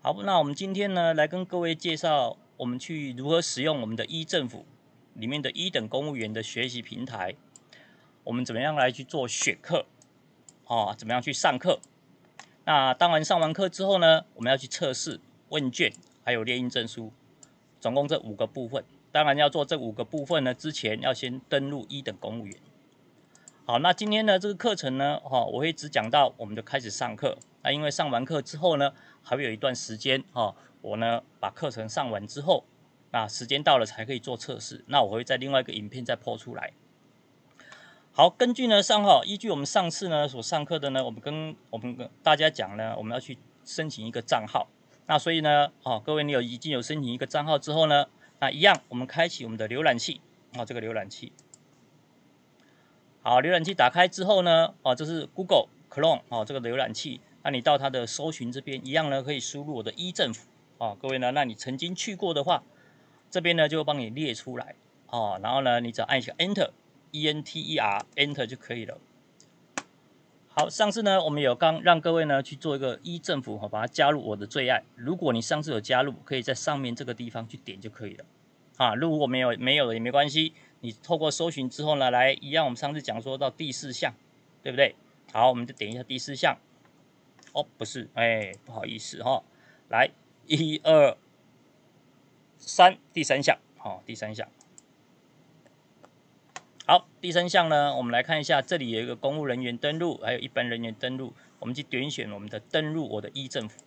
好，那我们今天呢，来跟各位介绍我们去如何使用我们的政府里面的等公务员的学习平台，我们怎么样来去做选课，怎么样去上课。那当然上完课之后呢，我们要去测试问卷，还有列印证书，总共这5个部分。当然要做这5个部分呢，之前要先登录等公务员。好，那今天呢这个课程呢，我会只讲到我们就开始上课。那因为上完课之后呢，还会有一段时间，我呢把课程上完之后，那时间到了才可以做测试。那我会在另外一个影片再播出来。好，根据呢依据我们上次呢所上课的呢，我们跟大家讲呢，我们要去申请一个账号。那所以呢，各位你已经有申请一个账号之后呢，那一样我们开启我们的浏览器，这个浏览器。好，浏览器打开之后呢，这是 Google Chrome 这个浏览器。那你到它的搜寻这边，一样呢可以输入我的政府各位呢，那你曾经去过的话，这边呢就会帮你列出来然后呢，你只要按一下 Enter，Enter 就可以了。好，上次呢我们有让各位呢去做一个政府把它加入我的最爱。如果你上次有加入，可以在上面这个地方去点就可以了如果没有的也没关系。你透过搜寻之后呢，来一样，我们上次讲说到第4项，对不对？好，我们就点一下第4项。不是，不好意思来，1、2、3，第3项，第3项。好，第3项呢，我们来看一下，这里有一个公务人员登录，还有一般人员登录，我们去点选我们的登录我的政府。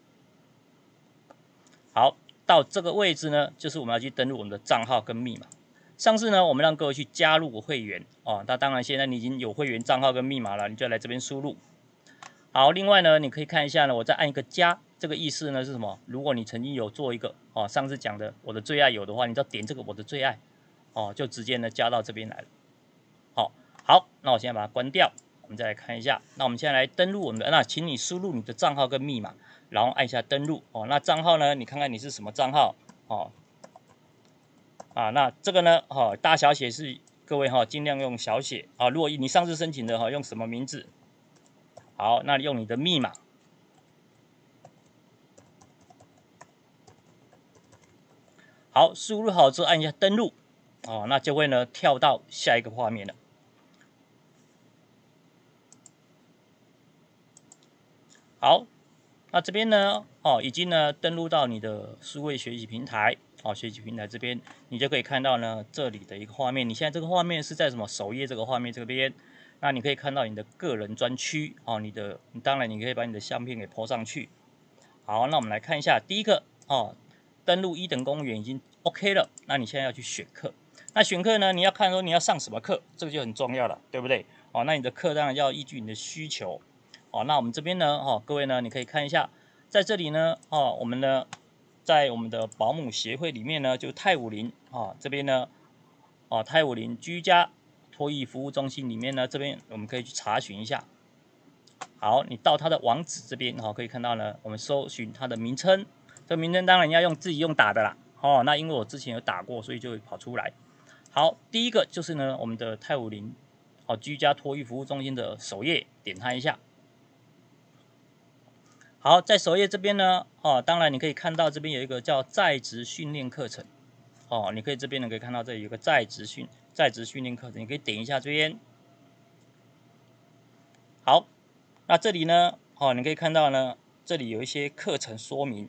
好，到这个位置呢，就是我们要去登录我们的账号跟密码。上次呢，我们让各位去加入会员那当然现在你已经有会员账号跟密码了，你就来这边输入。好，另外呢，你可以看一下呢，我再按一个加，这个意思呢是什么？如果你曾经有做一个上次讲的我的最爱有的话，你只要点这个我的最爱就直接呢加到这边来了。好，那我现在把它关掉，我们再来看一下。那我们现在来登录我们的，那请你输入你的账号跟密码，然后按一下登录那账号呢，你看看你是什么账号那这个呢大小写是各位尽量用小写如果你上次申请的用什么名字？好，那用你的密码。好，输入好之后按一下登录那就会呢跳到下一个画面了。好，那这边呢已经呢登录到你的数位学习平台学习平台这边，你就可以看到呢这里的一个画面。你现在这个画面是在什么首页这个画面这边？那你可以看到你的个人专区当然你可以把你的相片给 po 上去。好，那我们来看一下第一个登录等公务员已经 OK 了。那你现在要去选课，那选课呢，你要看说你要上什么课，这个就很重要了，对不对？那你的课当然要依据你的需求。那我们这边呢各位呢，你可以看一下，在这里呢我们呢在我们的保姆协会里面呢，就太武林这边呢太武林居家托育服务中心里面呢，这边我们可以去查询一下。好，你到它的网址这边可以看到呢，我们搜寻它的名称，这名称当然要自己用打的啦那因为我之前有打过，所以就会跑出来。好，第一个就是呢我们的太武林居家托育服务中心的首页，点它一下。好，在首页这边呢当然你可以看到这边有一个叫在职训练课程你可以这边呢可以看到这里有个在职训练课程，你可以点一下这边。好，那这里呢你可以看到呢，这里有一些课程说明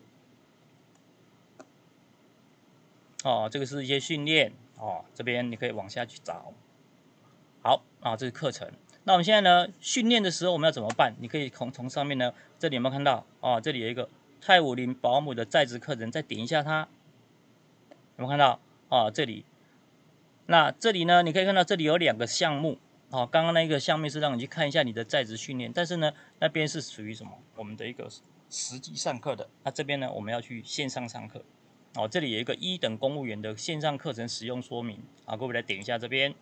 这个是一些训练这边你可以往下去找。好这是课程。那我们现在呢训练的时候我们要怎么办？你可以从上面呢，这里有没有看到这里有一个太武林保姆的在职课程，再点一下它，有没有看到这里？那这里呢，你可以看到这里有2个项目刚刚那个项目是让你去看一下你的在职训练，但是呢那边是属于什么？我们的一个实际上课的。那这边呢我们要去线上上课这里有一个等公务员的线上课程使用说明各位来点一下这边。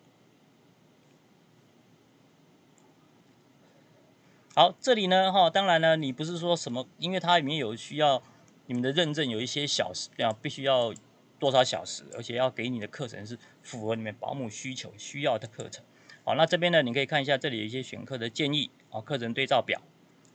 好，这里呢当然呢你不是说什么，因为它里面有需要你们的认证，有一些小时必须要多少小时，而且要给你的课程是符合你们保姆需求需要的课程。好，那这边呢你可以看一下，这里有一些选课的建议课程对照表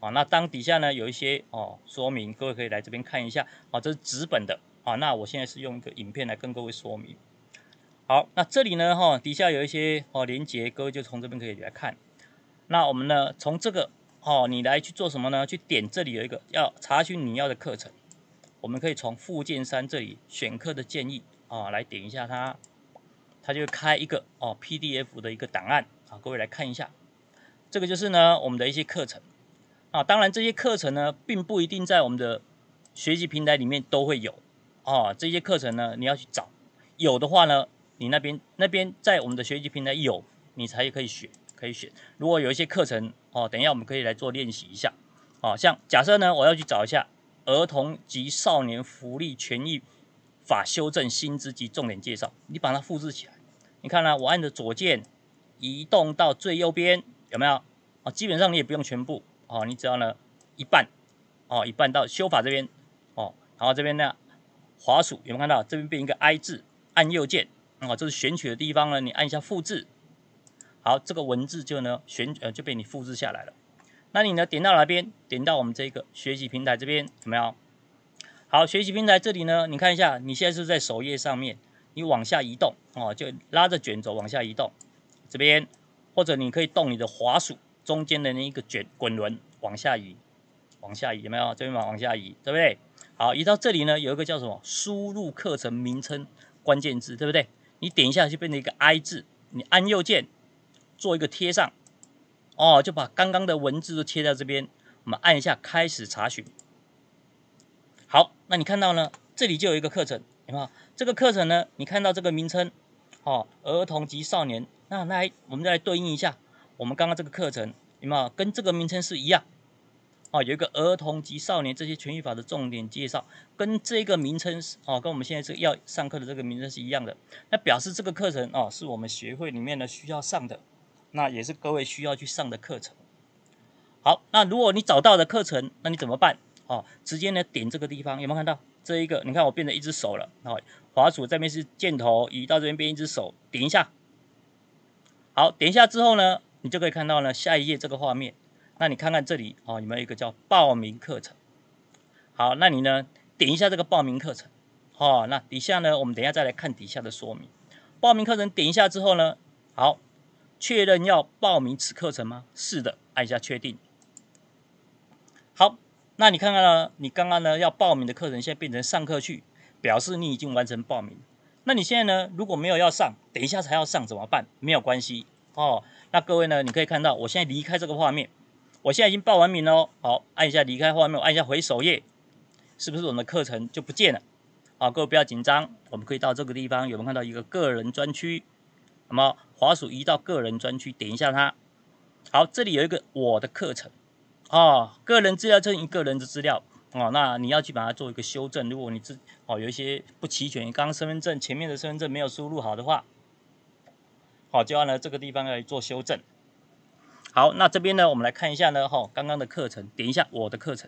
好，那当底下呢有一些说明，各位可以来这边看一下。好，这是纸本的。好，那我现在是用一个影片来跟各位说明。好，那这里呢底下有一些连结，各位就从这边可以来看。那我们呢从这个你来去做什么呢？去点这里有一个要查询你要的课程，我们可以从附件3这里选课的建议来点一下它，它就会开一个PDF 的一个档案各位来看一下。这个就是呢我们的一些课程当然这些课程呢并不一定在我们的学习平台里面都会有这些课程呢你要去找，有的话呢你那边在我们的学习平台有，你才可以选。如果有一些课程等一下我们可以来做练习一下像假设呢我要去找一下儿童及少年福利权益法修正新知及重点介绍，你把它复制起来，你看呢我按着左键移动到最右边，有没有基本上你也不用全部你只要呢一半一半到修法这边然后这边呢滑鼠有没有看到这边变一个 I 字，按右键这是选取的地方呢，你按一下复制，好，这个文字就呢就被你复制下来了。那你呢点到哪边？点到我们这个学习平台这边有没有？好，学习平台这里呢，你看一下，你现在是在首页上面，你往下移动就拉着卷轴往下移动，这边或者你可以动你的滑鼠中间的那一个滚轮往下移，有没有？这边往下移，对不对？好，移到这里呢，有一个叫什么？输入课程名称关键字，对不对？你点一下就变成一个 I 字，你按右键做一个贴上，就把刚刚的文字都贴在这边。我们按一下开始查询。好，那你看到呢，这里就有一个课程，有没有？这个课程呢，你看到这个名称，儿童及少年，那我们再来对应一下，我们刚刚这个课程有没有跟这个名称是一样？有一个儿童及少年这些权益法的重点介绍，跟这个名称跟我们现在这个要上课的这个名称是一样的，那表示这个课程是我们学会里面呢需要上的，那也是各位需要去上的课程。好，那如果你找到的课程，那你怎么办？直接呢点这个地方，有没有看到这一个？你看我变成一只手了，滑鼠这边是箭头，移到这边变一只手，点一下。好，点一下之后呢，你就可以看到呢下一页这个画面。那你看看这里有没有一个叫报名课程？好，那你呢点一下这个报名课程。那底下呢我们等一下再来看底下的说明。报名课程点一下之后呢，好，确认要报名此课程吗？是的，按一下确定。好，那你看看呢，你刚刚呢要报名的课程现在变成上课去，表示你已经完成报名。那你现在呢如果没有要上，等一下才要上怎么办？没有关系那各位呢你可以看到我现在离开这个画面，我现在已经报完名了好，按一下离开画面，我按一下回首页，是不是我们的课程就不见了？各位不要紧张，我们可以到这个地方，有没有看到一个个人专区？那么滑鼠移到个人专区，点一下它。好，这里有一个我的课程个人资料证一个人的资料那你要去把它做一个修正。如果你有一些不齐全，刚刚身份证前面的身份证没有输入好的话，就要呢这个地方来做修正。好，那这边呢我们来看一下呢刚刚的课程，点一下我的课程。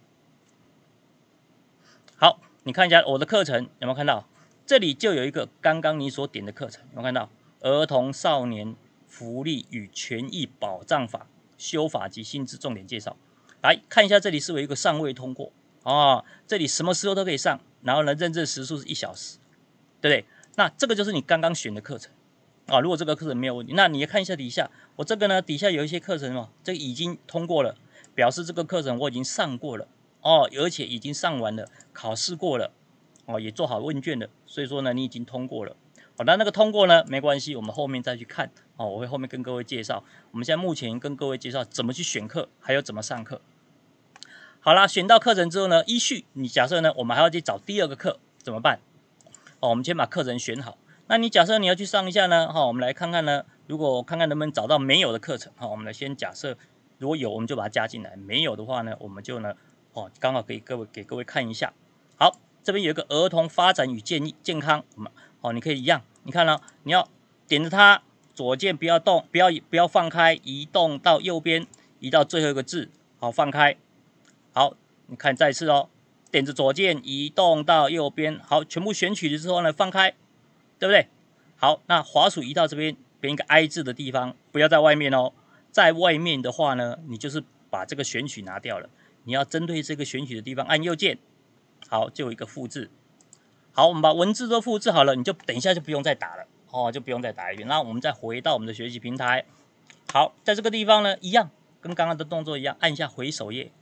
好，你看一下我的课程有没有看到？这里就有一个刚刚你所点的课程，有没有看到？儿童少年福利与权益保障法修法及新知重点介绍。来看一下，这里是有一个尚未通过这里什么时候都可以上，然后呢认证时数是1小时，对不对？那这个就是你刚刚选的课程如果这个课程没有问题，那你看一下底下，我这个呢底下有一些课程这个已经通过了，表示这个课程我已经上过了而且已经上完了，考试过了也做好问卷了，所以说呢你已经通过了。那个通过呢没关系，我们后面再去看我会后面跟各位介绍。我们现在目前跟各位介绍怎么去选课，还有怎么上课。好啦，选到课程之后呢，依序你假设呢我们还要去找第二个课怎么办？我们先把课程选好。那你假设你要去上一下呢我们来看看呢，如果我看看能不能找到没有的课程我们来先假设如果有我们就把它加进来，没有的话呢我们就呢刚好给各位看一下。好，这边有一个儿童发展与健康，你可以一样，你看了你要点着它，左键不要动，不要放开，移动到右边，移到最后一个字，好放开。好，你看再次点着左键移动到右边，好，全部选取了之后呢放开，对不对？好，那滑鼠移到这边变一个 I 字的地方，不要在外面在外面的话呢，你就是把这个选取拿掉了，你要针对这个选取的地方按右键，好，就有一个复制。好，我们把文字都复制好了，你就等一下就不用再打了哦，就不用再打一遍。那我们再回到我们的学习平台。好，在这个地方呢，一样跟刚刚的动作一样，按一下回首页。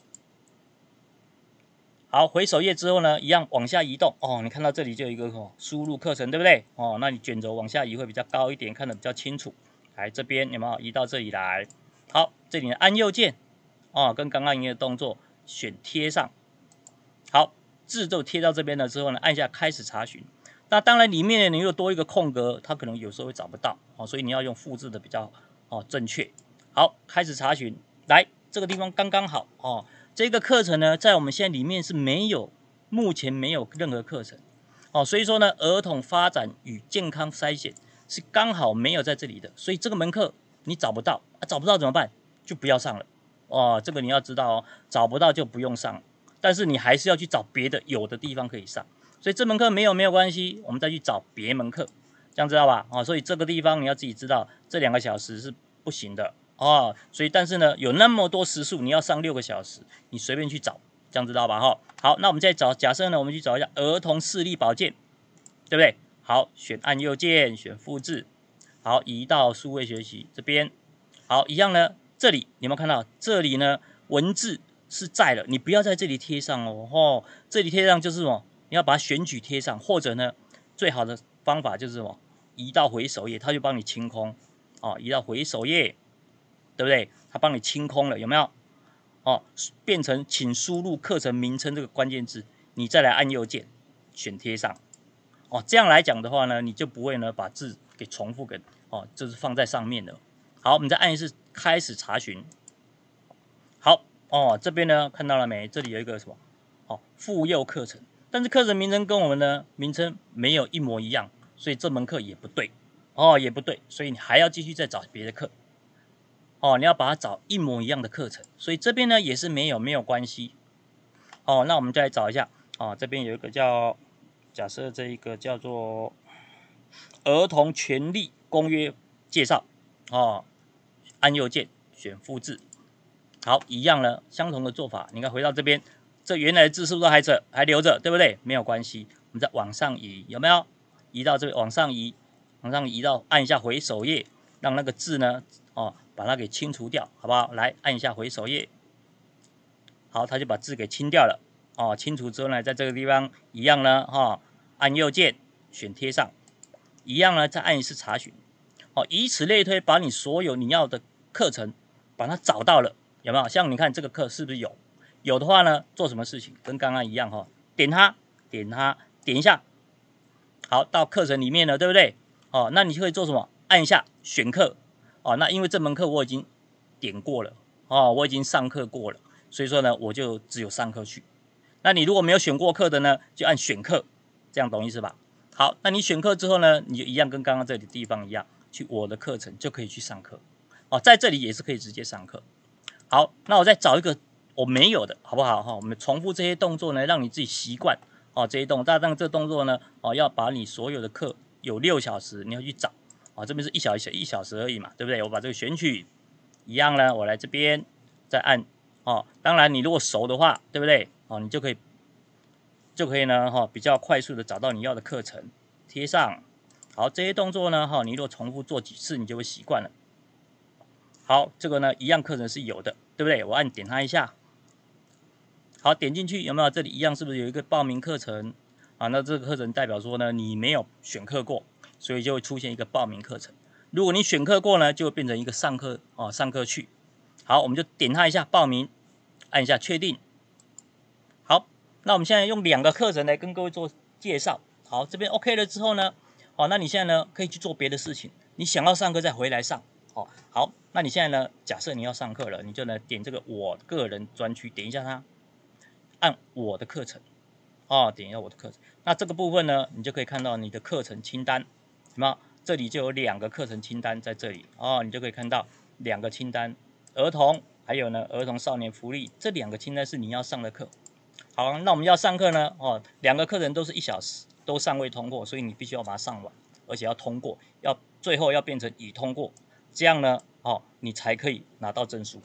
好，回首页之后呢，一样往下移动哦。你看到这里就有一个输入课程，对不对？哦，那你卷轴往下移会比较高一点，看得比较清楚。来这边有没有移到这里来？好，这里按右键哦，跟刚刚一样的动作，选贴上。好，字就贴到这边了之后呢，按下开始查询。那当然里面你又多一个空格，它可能有时候会找不到哦，所以你要用复制的比较正确。好，开始查询，来这个地方刚刚好哦。这个课程呢，在我们现在里面是目前没有任何课程哦，所以说呢，儿童发展与健康筛选是刚好没有在这里的，所以这个门课你找不到找不到怎么办？就不要上了哦，这个你要知道哦，找不到就不用上，但是你还是要去找别的有的地方可以上，所以这门课没有关系，我们再去找别门课，这样知道吧？哦，所以这个地方你要自己知道，这2个小时是不行的。哦，所以但是呢，有那么多时数，你要上6个小时，你随便去找，这样知道吧？哈，好，那我们再找，假设呢，我们去找一下儿童视力保健，对不对？好，按右键，选复制，好，移到数位学习这边，好，一样呢，这里你有没有看到？这里呢，文字是在了，你不要在这里贴上哦，哦，这里贴上就是什么？你要把它选取贴上，或者呢，最好的方法就是什么？移到回首页，它就帮你清空，哦，移到回首页。对不对？它帮你清空了，有没有？哦，变成请输入课程名称这个关键字，你再来按右键选贴上。哦，这样来讲的话呢，你就不会呢把字给重复给就是放在上面了。好，我们再按一次开始查询。好哦，这边呢看到了没？这里有一个什么？妇幼课程，但是课程名称跟我们的名称没有一模一样，所以这门课也不对哦，也不对，所以你还要继续再找别的课。哦，你要把它找一模一样的课程，所以这边呢也是没有关系。哦，那我们再来找一下，这边有一个叫，假设这一个叫做儿童权利公约介绍，按右键选复制，好，一样呢，相同的做法，你看回到这边，这原来的字是不是还留着，对不对？没有关系，我们再往上移，有没有？移到这边往上移到按一下回首页，让那个字呢，把它给清除掉，好不好？来按一下回首页，好，它就把字给清掉了。清除之后呢，在这个地方一样呢，按右键选贴上，一样呢，再按一次查询。以此类推，把你所有你要的课程把它找到了，有没有？像你看这个课是不是有？有的话呢，做什么事情？跟刚刚一样点它，点一下，好，到课程里面了，对不对？那你就会做什么？按一下选课。那因为这门课我已经点过了，我已经上课过了，所以说呢，我就只有上课去。那你如果没有选过课的呢，就按选课，这样懂意思吧？好，那你选课之后呢，你就一样跟刚刚这里地方一样，去我的课程就可以去上课。在这里也是可以直接上课。好，那我再找一个我没有的，好不好？我们重复这些动作呢，让你自己习惯。这些动作，但这个动作呢，要把你所有的课有6小时，你要去找。这边是1小时而已嘛，对不对？我把这个选取一样呢，我来这边再按当然你如果熟的话，对不对？你就可以呢比较快速的找到你要的课程，贴上。好，这些动作呢你如果重复做几次，你就会习惯了。好，这个呢一样课程是有的，对不对？我按点它一下，好，点进去有没有？这里一样是不是有一个报名课程？那这个课程代表说呢，你没有选课过，所以就会出现一个报名课程。如果你选课过呢，就会变成一个上课上课去。好，我们就点它一下报名，按一下确定。好，那我们现在用2个课程来跟各位做介绍。好，这边 OK 了之后呢，那你现在呢可以去做别的事情。你想要上课再回来上。好，那你现在呢，假设你要上课了，你就呢点这个我个人专区，点一下它，按我的课程。点一下我的课程，那这个部分呢，你就可以看到你的课程清单，什么？这里就有2个课程清单在这里你就可以看到2个清单，儿童还有呢儿童少年福利这2个清单是你要上的课。好，那我们要上课呢，2个课程都是1小时，都尚未通过，所以你必须要把它上完，而且要通过，最后要变成已通过，这样呢你才可以拿到证书。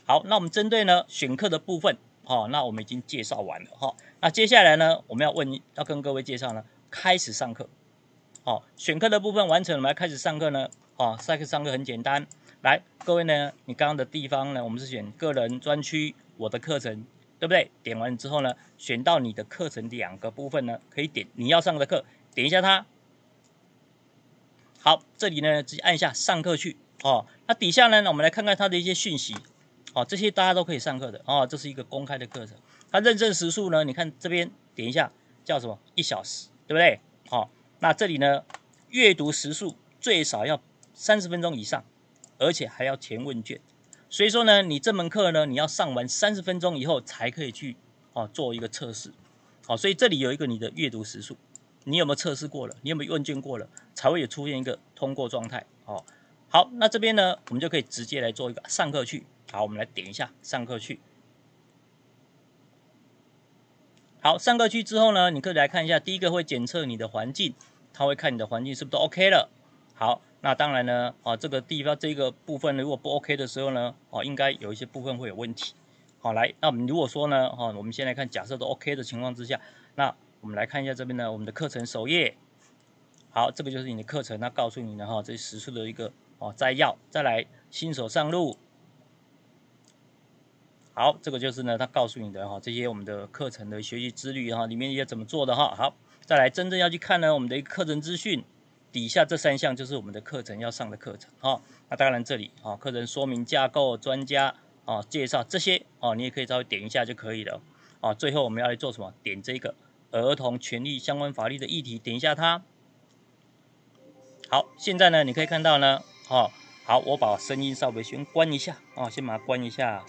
好，那我们针对呢选课的部分，那我们已经介绍完了那接下来呢，我们要跟各位介绍呢，开始上课。选课的部分完成了，我们来开始上课呢。上课很简单，来，各位呢，你刚刚的地方呢，我们是选个人专区，我的课程，对不对？点完之后呢，选到你的课程2个部分呢，可以点你要上的课，点一下它。好，这里呢直接按下上课去。那底下呢，我们来看看它的一些讯息。这些大家都可以上课的。这是一个公开的课程。它认证时数呢，你看这边点一下，叫什么？1小时，对不对？那这里呢，阅读时数最少要30分钟以上，而且还要填问卷。所以说呢，你这门课呢，你要上完30分钟以后才可以去做一个测试。所以这里有一个你的阅读时数，你有没有测试过了？你有没有问卷过了？才会有出现一个通过状态。好，那这边呢，我们就可以直接来做一个上课去。好，我们来点一下上课去。好，上课去之后呢，你可以来看一下，第一个会检测你的环境，它会看你的环境是不是都 OK 了。好，那当然呢，这个地方这个部分如果不 OK 的时候呢，应该有一些部分会有问题。好，来，那我们如果说呢，我们先来看，假设都 OK 的情况之下，那我们来看一下这边呢，我们的课程首页。好，这个就是你的课程，那告诉你呢，这时数的一个摘要。再来，新手上路。好，这个就是呢，他告诉你的这些我们的课程的学习之旅里面要怎么做的好，再来真正要去看呢，我们的一个课程资讯，底下这3项就是我们的课程要上的课程那当然这里课程说明架构、专家介绍这些你也可以稍微点一下就可以了最后我们要来做什么？点这个儿童权利相关法律的议题，点一下它。好，现在呢你可以看到呢好，我把声音稍微先关一下先把它关一下。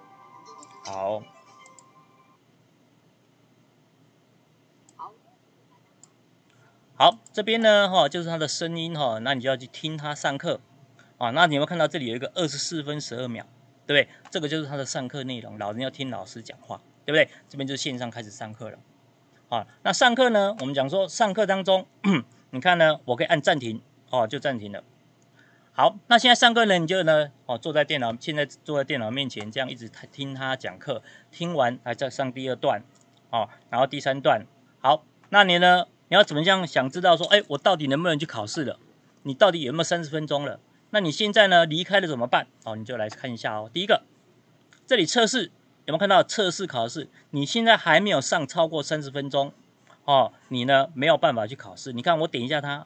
好，这边呢就是他的声音那你就要去听他上课那你有没有看到这里有一个24分12秒，对不对？这个就是他的上课内容，老人要听老师讲话，对不对？这边就是线上开始上课了那上课呢，我们讲说上课当中，你看呢，我可以按暂停就暂停了。好，那现在上课呢，你就呢现在坐在电脑面前，这样一直听他讲课，听完还再上第2段然后第3段。好，那你呢，你要怎么样想知道说，我到底能不能去考试了？你到底有没有30分钟了？那你现在呢离开了怎么办？你就来看一下第一个，这里测试有没有看到测试考试？你现在还没有上超过30分钟你呢没有办法去考试。你看我点一下它，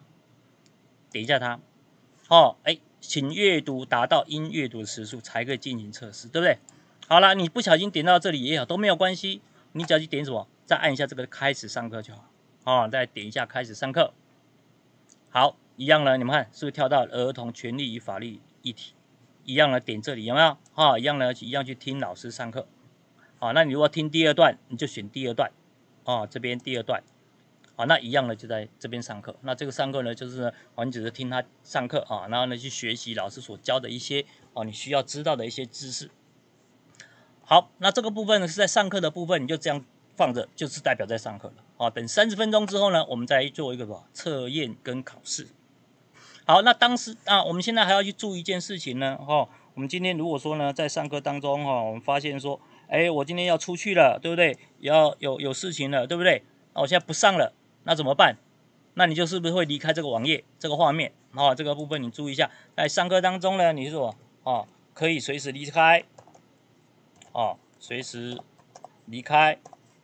请阅读达到应阅读的时数才可以进行测试，对不对？好了，你不小心点到这里也好，都没有关系，你只要去点什么，再按一下这个开始上课就好再点一下开始上课。好，一样呢，你们看是不是跳到儿童权利与法律议题？一样的点这里有没有？一样去听老师上课。那你如果听第2段，你就选第2段这边第2段。那一样的就在这边上课。那这个上课呢，就是呢，你只是听他上课然后呢去学习老师所教的一些你需要知道的一些知识。好，那这个部分呢是在上课的部分，你就这样放着，就是代表在上课了等30分钟之后呢，我们再做一个什么测验跟考试。好，那我们现在还要去注意一件事情呢我们今天如果说呢在上课当中我们发现说，我今天要出去了，对不对？要有事情了，对不对？那我现在不上了。那怎么办？那你就是不是会离开这个网页、这个画面这个部分你注意一下。在上课当中呢，你是什么可以随时离开随时离开。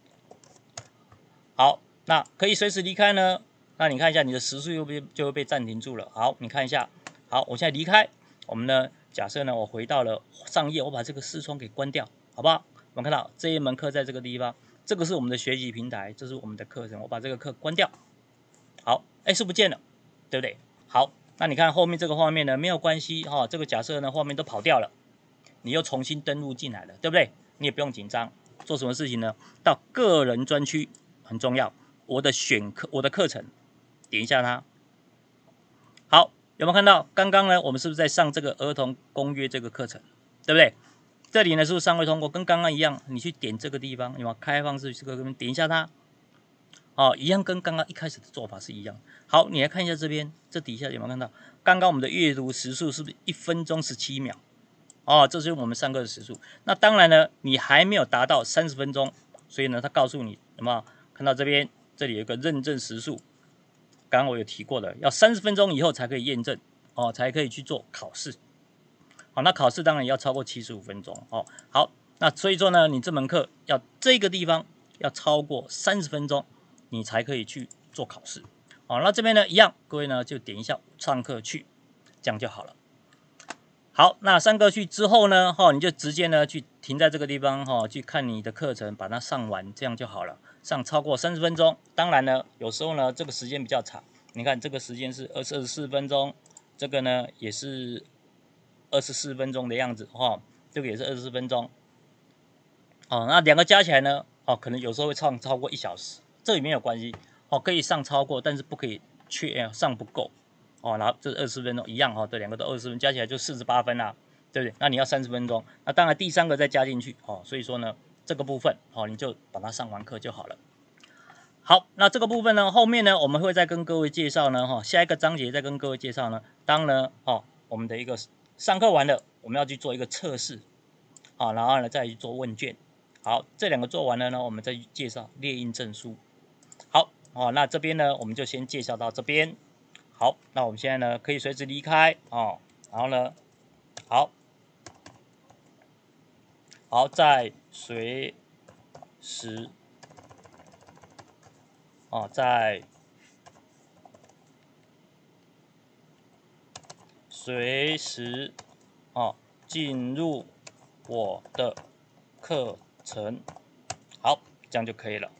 好，那可以随时离开呢？那你看一下你的时速就会被暂停住了。好，你看一下。好，我现在离开。我们呢，假设呢，我回到了上页，我把这个视窗给关掉，好不好？我们看到这一门课在这个地方。这个是我们的学习平台，这是我们的课程，我把这个课关掉。好，是不见了，对不对？好，那你看后面这个画面呢，没有关系这个假设呢，画面都跑掉了，你又重新登录进来了，对不对？你也不用紧张，做什么事情呢？到个人专区很重要，我的课程，点一下它。好，有没有看到？刚刚呢，我们是不是在上这个儿童公约这个课程，对不对？这里呢是不是尚未通过？跟刚刚一样，你去点这个地方，有没有开放式这个点一下它，一样跟刚刚一开始的做法是一样。好，你来看一下这边，这底下有没有看到？刚刚我们的阅读时数是不是1分钟17秒？ 哦，这就是我们上课的时数。那当然呢，你还没有达到30分钟，所以呢，他告诉你有没有看到这边这里有一个认证时数，刚刚我有提过的，要30分钟以后才可以验证哦，才可以去做考试。好，那考试当然要超过75分钟哦。好，那所以说呢，你这门课要这个地方要超过30分钟，你才可以去做考试。好，那这边呢一样，各位呢就点一下上课去，这样就好了。好，那上课去之后呢，你就直接呢去停在这个地方去看你的课程，把它上完，这样就好了。上超过30分钟，当然呢，有时候呢这个时间比较长，你看这个时间是24分钟，这个呢也是24分钟的样子这个也是24分钟。那两个加起来呢，可能有时候会超过1小时，这也没有关系可以上超过，但是不可以上不够。然后这20分钟一样这两个都20分，加起来就48分啦，对不对？那你要30分钟，那当然第三个再加进去所以说呢，这个部分你就把它上完课就好了。好，那这个部分呢，后面呢我们会再跟各位介绍呢下一个章节再跟各位介绍呢，当呢我们的一个上课完了，我们要去做一个测试然后呢再去做问卷。好，这两个做完了呢，我们再去介绍列印证书。好那这边呢我们就先介绍到这边。好，那我们现在呢可以随时离开然后呢，好，再随时再随时进入我的课程。好，这样就可以了。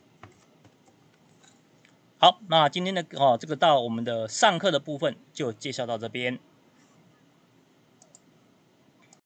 好，那今天的这个到我们的上课的部分就介绍到这边。